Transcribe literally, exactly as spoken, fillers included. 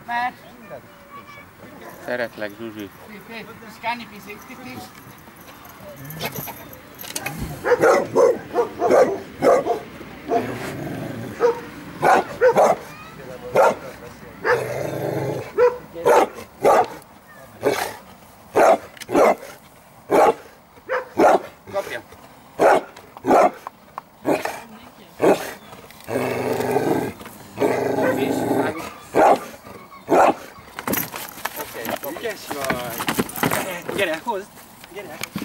Szeretlek, Zsuzsi. Kapja! Oké, ügyes vagy! Gyere, hozd! Gyere!